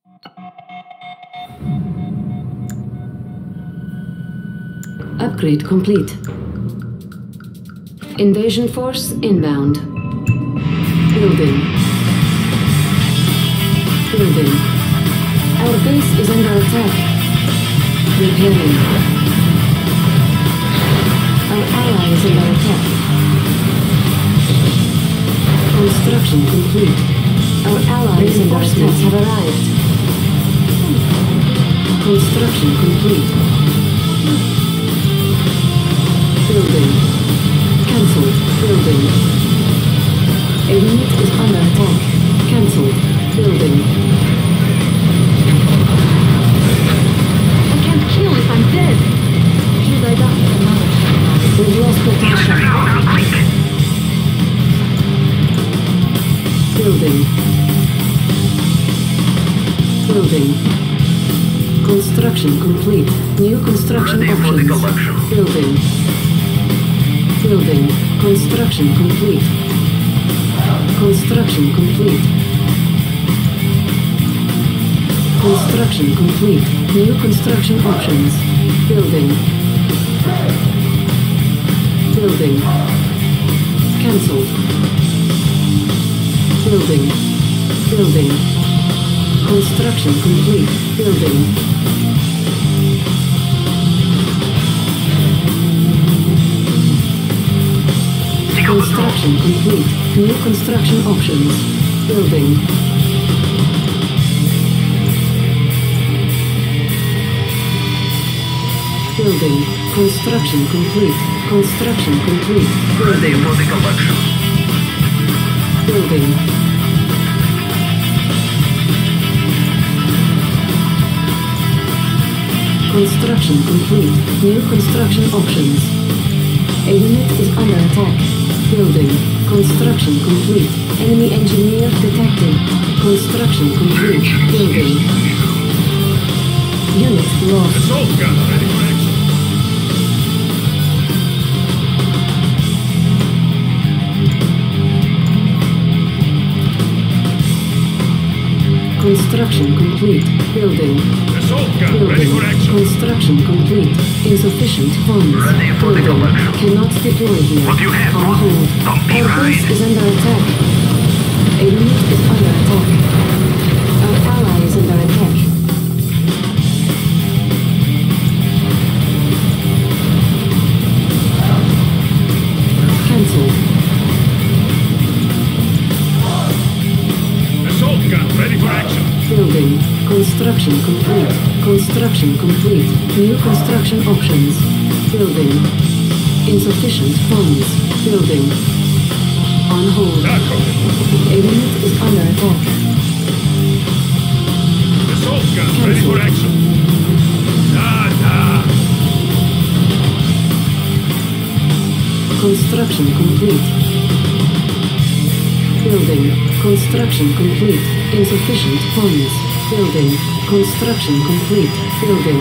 Upgrade complete. Invasion force inbound. Building. Building. Our base is under attack. Repairing. Our ally is under attack. Construction complete. Our allies and reinforcements have arrived. Construction complete. Building. Cancelled. Building. A unit is under attack. Cancelled. Building. I can't kill if I'm dead. Should I die? We've lost protection. Building. Building. Construction complete. New construction options. Building. Building. Construction complete. Construction complete. Construction complete. New construction options. Building. Building. Cancelled. Building. Building. Construction complete. Building. Construction complete. New construction options. Building. Building. Construction complete. Construction complete. Ready for the collection. Building. Construction complete. New construction options. A unit is under attack. Building. Construction complete. Enemy engineer detected. Construction complete. Building. Unit lost. Assault gun ready for action. Construction complete. Building. Assault gun Building. ready for action. Construction complete. Insufficient funds. Ready for the Building. collection. Cannot deploy here. What do you have, On Ross? hold. Don't be Our base right. is under attack. A unit is under attack. Our ally is under attack. Cancelled. Assault gun ready for action. Building. Construction complete. Construction complete. New construction options. Building. Insufficient funds. Building. On hold. Taco. A unit is under attack. Assault gun ready for action. Construction complete. Building. Construction complete. Insufficient funds. Building. Construction complete. Building.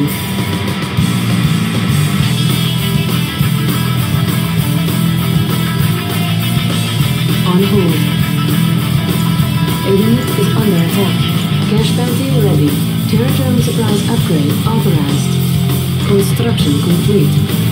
On hold. A unit is under attack. Cash bounty ready. Territorial supplies upgrade authorized. Construction complete.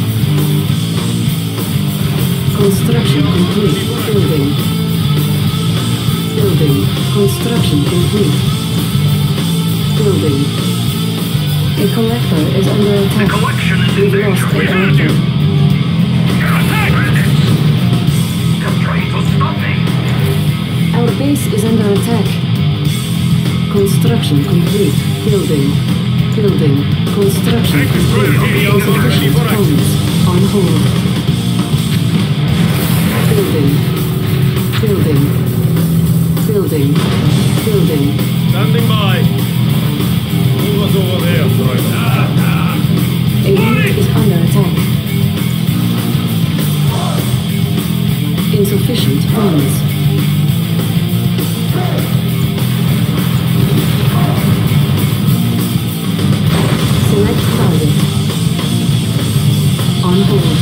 Construction complete. Building. Building. Construction complete. Building. A collector is under The attack. collection is in We've danger. lost a We heard collector. you. Attack! They're trying to stop me. Our base is under attack. Construction complete. Building. Building. Construction Tank destroyer complete. here, ready Insufficient for action. funds. On hold. Building. Building. Building. Building. Standing by. Who was over there, right? A unit is under attack. Insufficient funds. Select target. On hold.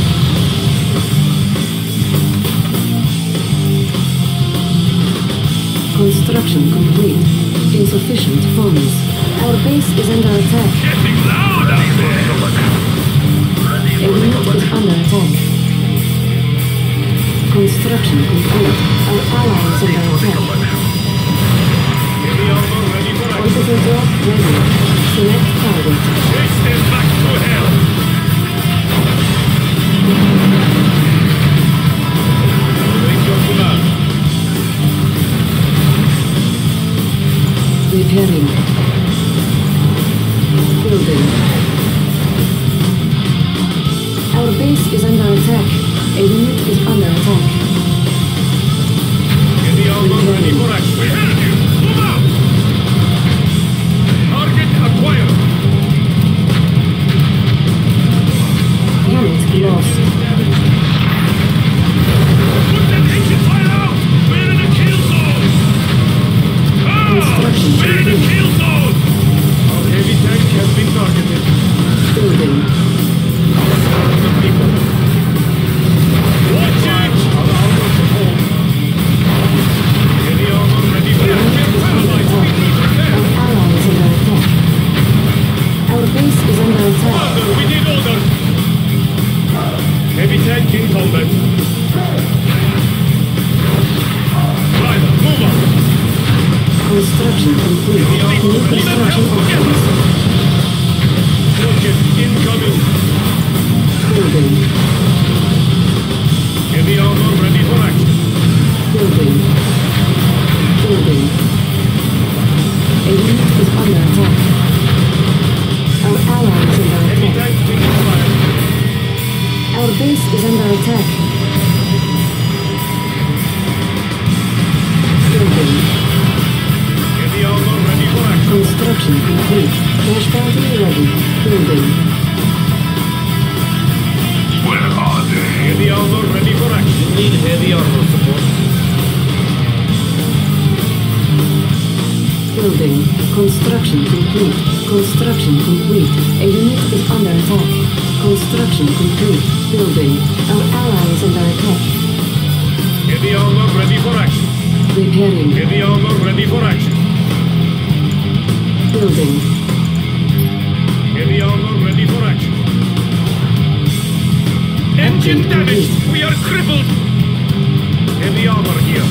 Construction complete. Insufficient funds. Our base is under attack. Getting loud out there! A unit is under attack. Construction complete. Our ally is under attack. Heavy armor ready for action. Orbital drop ready. Select target. Chase them back to hell! Await your command. Repairing. Building. Our base is under attack. A unit is under attack. Heavy armor ready for action. We heard you! Move out! Target acquired! Unit lost. Put that engine fire out! We're in a kill zone! Construction We're in a complete. kill zone! Our heavy tank has been targeted. Building. The people. Watch it! Our armor to hold. Heavy armor ready for action. We're paralyzed. We need repair. Our ally is under attack. Our base is under attack. Order! We need order! Heavy tank in combat. Driver, move on! Construction complete. New construction options. Rocket incoming! Building. Heavy armor ready for action. Building. Building. A unit is under attack. Our ally is under Heavy attack. tank taking fire. Our base is under attack. Building. Heavy armor ready for action. Construction complete. Dash boundary ready. Building. Where are they? Heavy armor ready for action. Need heavy armor support. Building. Construction complete. Construction complete. A unit is under attack. Construction complete. Building. Our ally is under attack. Heavy armor ready for action. Repairing. Heavy armor ready for action. Building. Heavy armor ready for action. Engine damaged! We are crippled! Heavy armor here.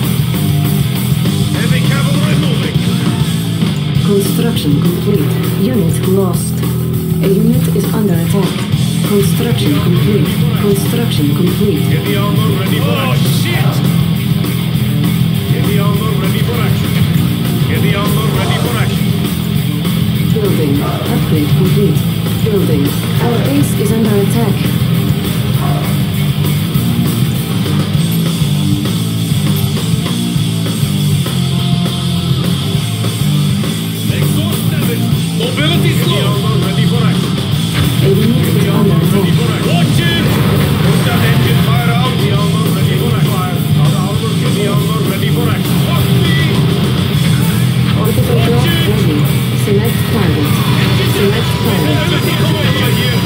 Heavy cavalry moving. Construction complete. Unit lost. A unit is under attack. Construction complete. Construction complete. Heavy armor ready for action. Oh shit! Heavy armor ready for action. Heavy armor ready for action. Building. Upgrade complete. Building. Our base is under attack. Exhaust damage. Mobility slow. Heavy armor ready for action. A unit is Heavy under armor ready attack. for action. Watch it! Put that engine fire out. Heavy armor ready for action. Heavy armor ready for action. Fuck me! Orbital drop ready. Select target. Select target. Mobility come over here.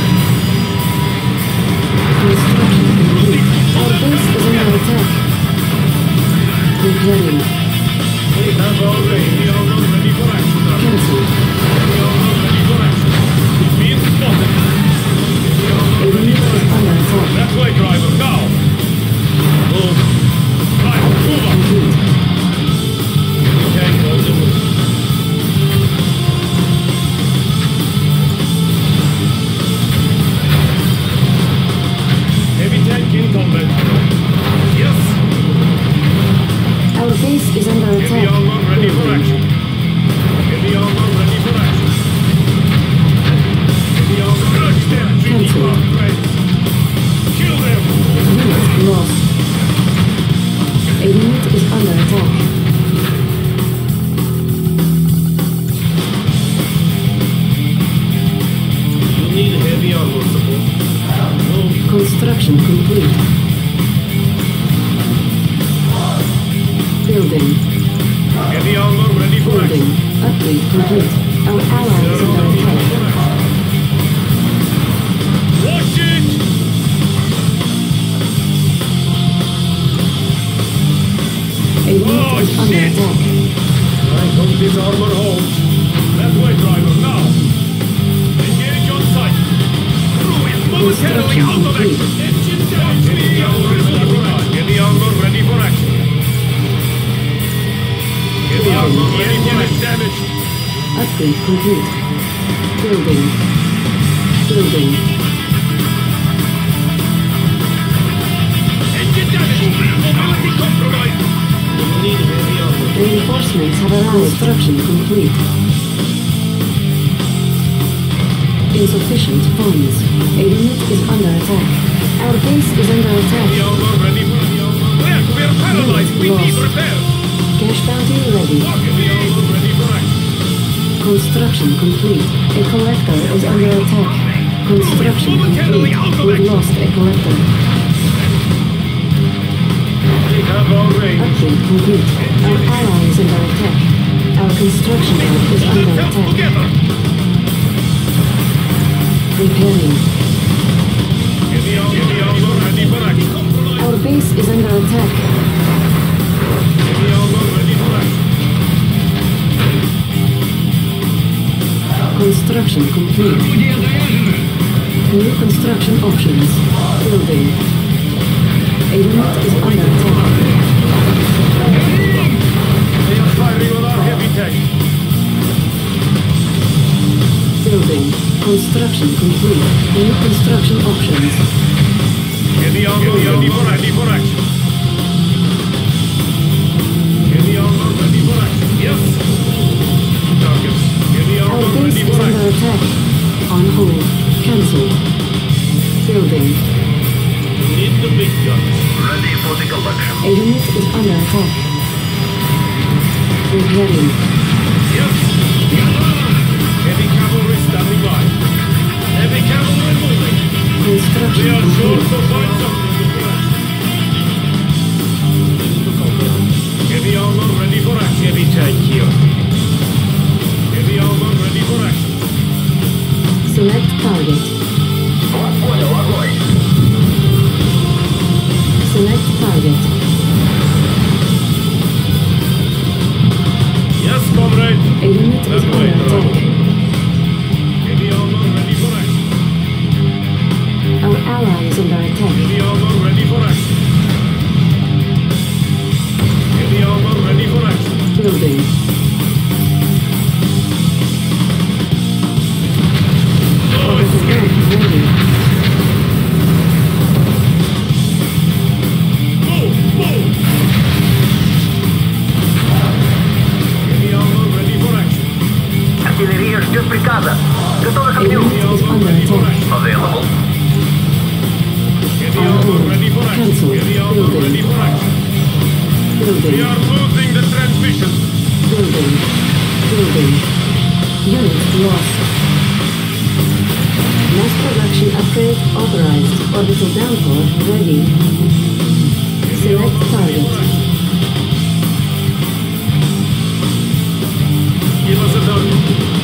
Construction complete. Our base is under attack. Repairing. We have already heavy armor ready for action. Cancelled. Heavy armor ready for action. Being spotted. Heavy A armor ready unit for is action. under attack. That way, driver. Now. Move. Driver, move on. Complete. Tank on the move. Heavy tank in combat. Yes. Our base is under Heavy attack. armor ready for action. Heavy armor ready for action. Heavy armor ready for action. Cancel. Our friends. Kill them. Unit lost. A unit is under attack. You need heavy armor support. Move. Construction complete. Building. Heavy armor ready for Building. action. Upgrade complete. Our ally is Zero under vehicle attack. for action. Watch it! A unit Oh, is under shit. attack. I hope this armor holds. That way, driver, now! Engage on sight! Crew is momentarily out of action! Engine damage! Get the armor ready for action! Get the armor ready for action! Damage! Upgrade complete. Building. Building. Engine damage! Mobility compromised! We need heavy armor. Reinforcements have arrived. Construction complete. Insufficient funds. A unit is under attack. Our base is under The attack. armor ready for the armor. We're paralyzed! We need repairs! Cash bounty ready. Get the armor ready for action! Construction complete. A collector is under attack. Construction complete. We've lost a collector. We have our range. Upgrade complete. Our ally is under attack. Our construction yard is Let's under help attack. together! Repairing. Get the armor ready for action! Our base is under attack. Get the armor ready for action! Construction complete. New construction options. Building. A unit is under attack. They are firing on our heavy tank. Building. Construction complete. New construction options. Get the armor ready for action! Get the armor ready for action! Yes! Targets. Get the Our armor base ready is for under action! attack. On hold. Cancelled. Building. Need the big guns. Ready for the collection. A unit is under attack. Repairing. Yes! Heavy cavalry standing by. Heavy cavalry moving. We Construction are sure complete. to find something to crash. Heavy armor ready for action. Heavy tank here. Heavy armor ready for action. Select target. Понял, огонь. Select target. Yes, comrade. A unit is That way, under bravo. attack. Heavy armor ready for action. Our ally is under attack. Heavy armor ready for action. Heavy armor ready for action. Building. Overhead ready. Move, move. Heavy armor ready for action. Артиллерия ждет приказа. Готовы к A огню. unit is under attack. Available. Heavy armor ready for action. Cancel. Heavy armor Building. ready for action. We Building. are losing the transmission. Building. Building. Unit lost. Mass production upgrade authorized. Orbital downpour ready. Select target. Give us a target.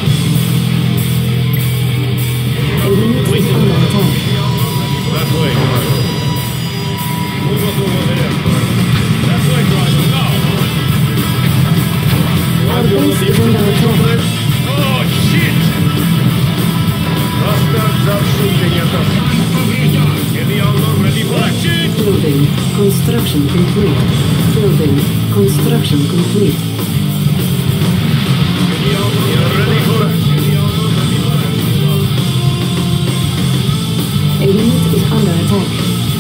A unit is under attack. That way, driver. Move us over there. That way, driver. Now. Our base is under attack. Oh, shit! Bastards are shooting at us. Get the armor ready for action. Building. Construction complete. Building. Construction complete. Get the armor ready for action. Get the armor ready for action. A unit is under attack.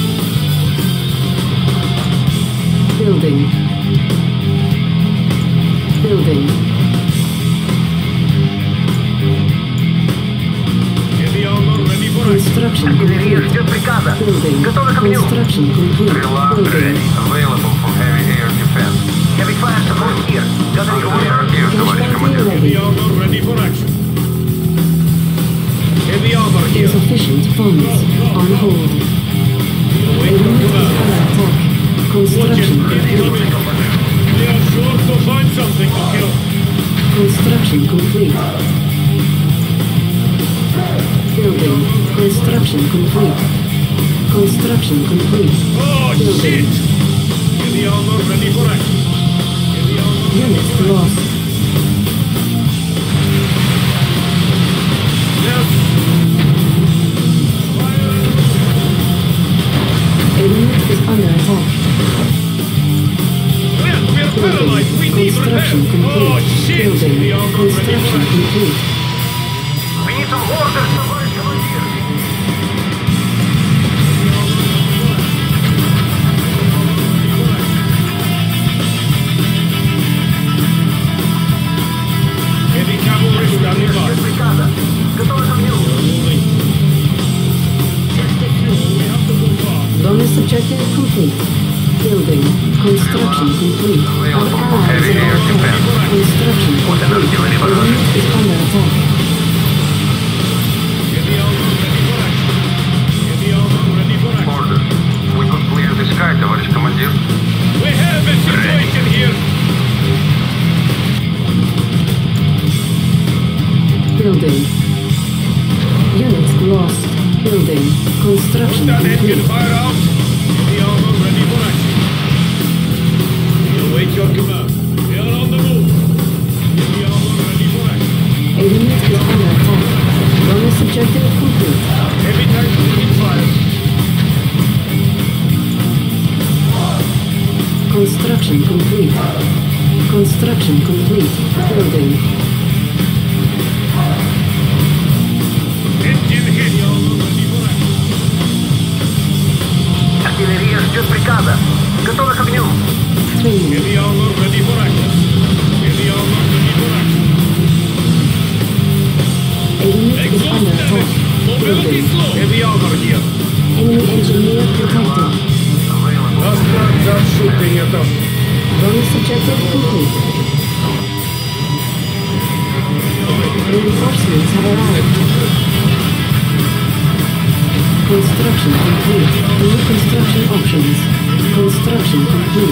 Building. Building. Get the armor ready for action. Construction Артиллерия complete. ждет приказа. Building. Готовы к огню. Construction complete. Building. Available for heavy air defense. Heavy fire support here. Готовы к огню. Cash bounty Get the ready. armor ready for action. Heavy armor here. Insufficient funds. On hold. A Wait for unit is command. under attack. Watch it. Construction complete. We are sure to find something to kill. Construction complete. Building. Construction complete. Construction complete. Oh, Building. shit! Get the armor ready for action. Get the armor Unit lost. Construction Oh, complete. shit! Building. The armor ready for Construction action. complete. We need some orders, товарищ командир. Heavy cavalry standing by. Без приказа. Готовы к огню. Moving. Check the fuel. We have to go fast. Bonus objective complete. Building. Construction complete. Our allies Heavy air are on defense. attack. Construction Вот она, complete. artillery Our barrage. unit is under attack. Heavy armor ready for action. Heavy armor ready for action. Orders. We could clear the sky, товарищ командир. We have a situation here. Building. Unit lost. Building. Construction That engine complete. fire out. Heavy armor ready for action. We await your command. We are on the move. Heavy armor ready for action. A unit is under attack. Bonus objective complete. Heavy tank taking fire. Construction complete. Construction complete. Building. Engine hit. Heavy armor ready for action. Артиллерия ждет приказа. Готовы к огню. 3. Heavy armor ready for action. Heavy armor ready for action. A unit is Exhaust under attack. damage. Mobility Building. slow. Heavy armor here. Enemy engineer detected. Guns are shooting at us. Bonus objective complete. Reinforcements have arrived. Construction complete. New construction options. Construction complete.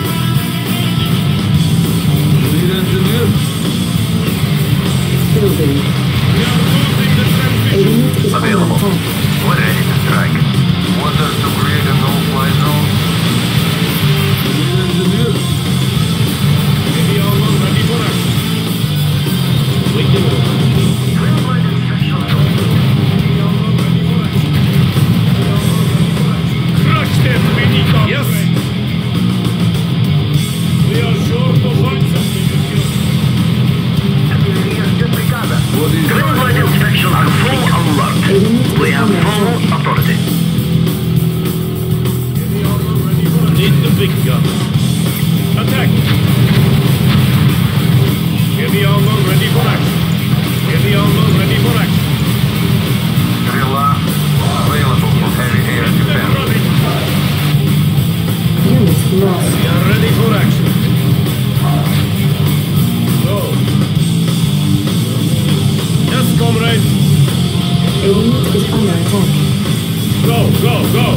Building. We are losing the A transmission. unit is under Available. attack. We're ready to strike. Orders to create a no-fly zone. Heavy armor ready for action. Waiting order. Heavy armor ready for action. Heavy armor ready for action. Crush them, mini-gun. Yes. We are sure to find something to kill. Артиллерия ждет приказа. Ground inspection on full alert. A unit We is have under full attack. authority. Heavy armor ready for action. Need the big guns. Attack. Heavy armor ready for action. Heavy armor ready for action. Стрела available for heavy air Get them defense. running. Unit lost. We are ready for action. Go. Yes, comrade. A unit is under attack. Go, go, go.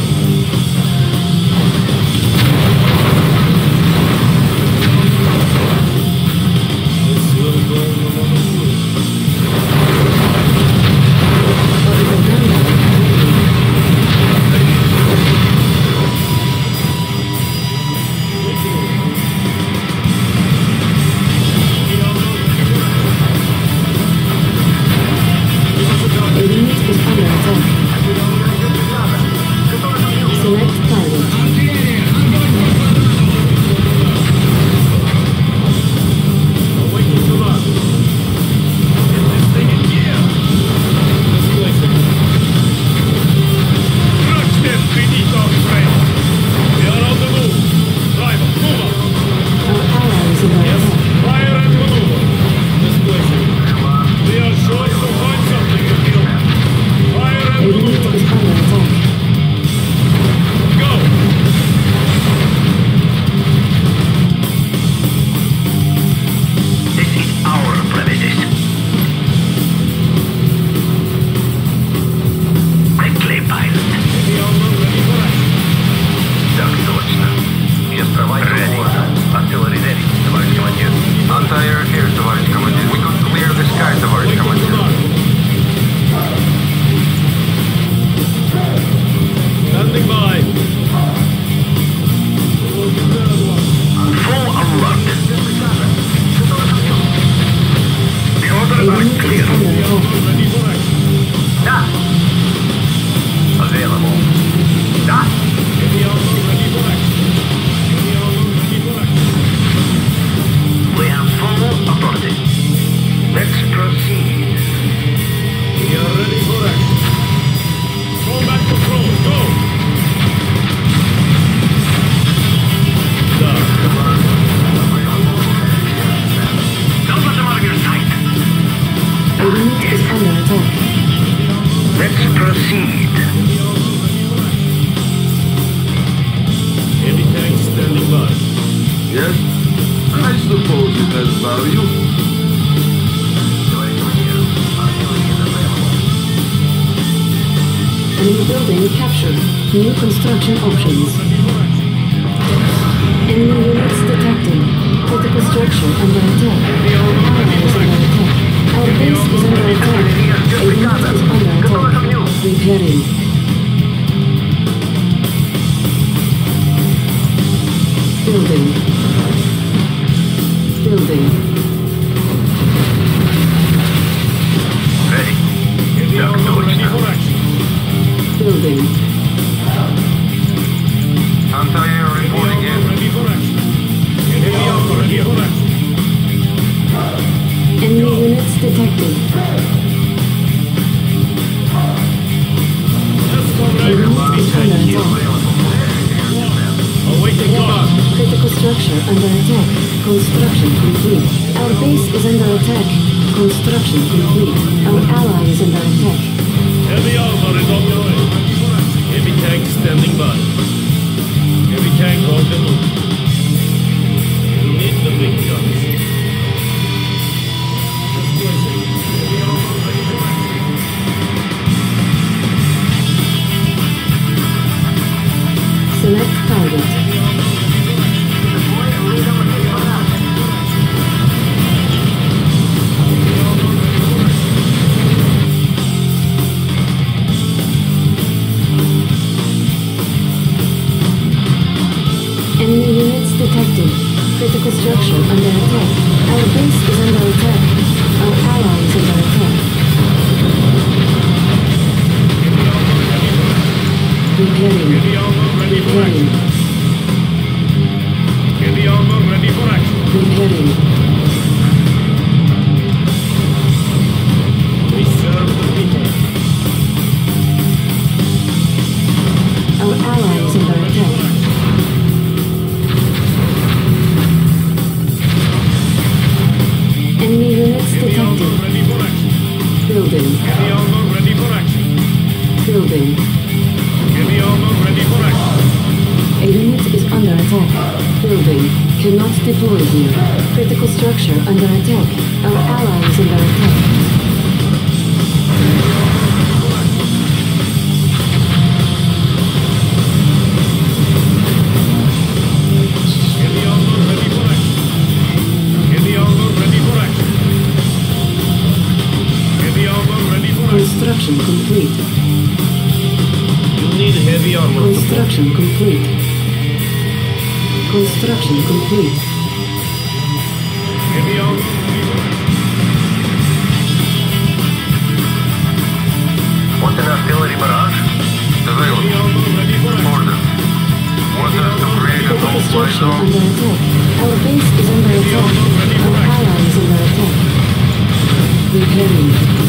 This will burn a lot of wood. A unit is under attack. attack. Let's proceed. Heavy tank standing by. Yes? I suppose it has value. Enemy building captured. New construction options. Enemy units detected. Critical structure under attack. Our ally is under attack. Our base is under attack. A unit is under attack. Repairing. Building. Building. Ready. Heavy armor ready for action. Building. Anti-air reporting in. Ready for action. Heavy armor ready for action. Enemy units detected. Let's go, A ready. unit is under attack. Awaiting command. Critical structure under attack. Construction complete. Our base is under attack. Construction complete. Our ally is under attack. Heavy armor is on the way. Heavy tank standing by. Heavy tank on the move. We'll need the big guns. Heavy armor ready for action. Select target. Enemy units detected. Critical structure under attack. Our base is under attack. Our ally is under attack. Repairing. Heavy armor ready for Repairing. action. Heavy armor ready for action. Repairing. We serve the people. Our ally is under attack. Enemy units Heavy armor detected. ready for action. Building. Heavy armor ready for action. Building. Heavy armor ready for action. A unit is under attack. Building. Cannot deploy here. Critical structure under attack. Our ally is under attack. Heavy armor ready for action. Heavy armor ready for action. Heavy armor ready for action. Construction complete. You need heavy armor. Construction complete. Construction complete. Heavy armor ready for action. What's an artillery barrage? Heavy Available. armor ready for action. Order. Orders to create a Critical no-fly structure zone. under attack. Our base is under attack. Our ally is under attack. Repairing.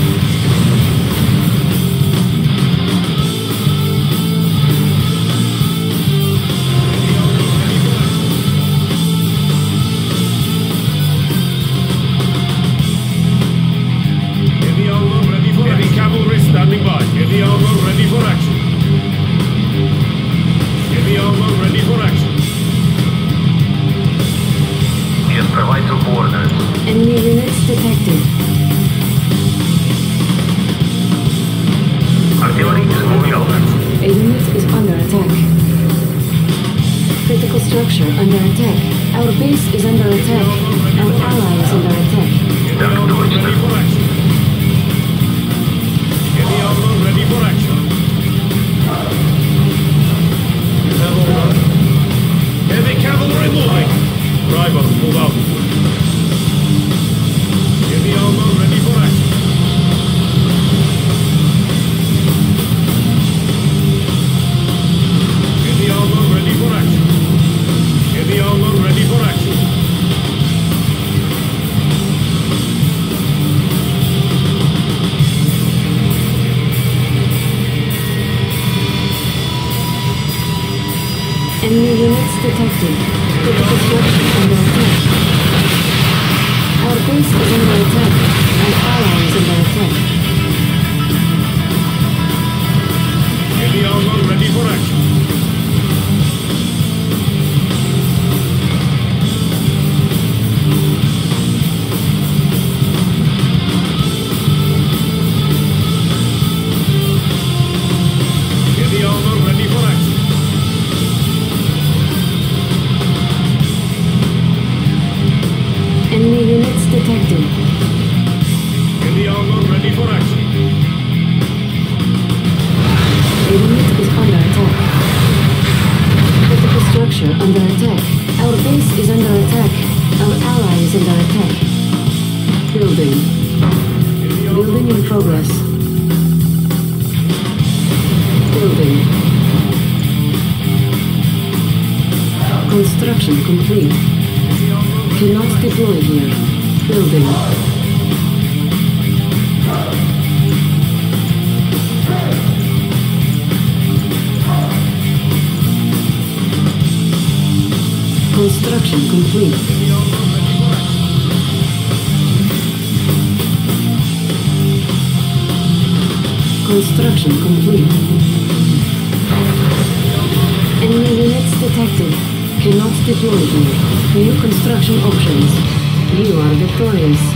Heavy armor ready for action. Heavy cavalry standing by. Heavy armor ready for action. Heavy armor ready for action. Just provide some coordinates. Enemy units detected. Artillery is moving over. A unit is under attack. Critical structure under attack. Our base is under attack. Our ally is under attack. Heavy armor ready for action. Heavy armor ready for action. You have order. Heavy cavalry moving. Driver, move out. Heavy armor ready for action. Heavy armor ready for action. Heavy armor ready for action. Enemy units detected. Critical structure under attack. Our base is under attack. Our ally is under attack. ready for action. A unit is under attack. Critical structure under attack. Our base is under attack. Our ally is under attack. Building. Building in progress. Building. Construction complete. Cannot deploy here. Building. Construction complete. Construction complete. Enemy units detected. Cannot deploy here. New construction options. You are victorious.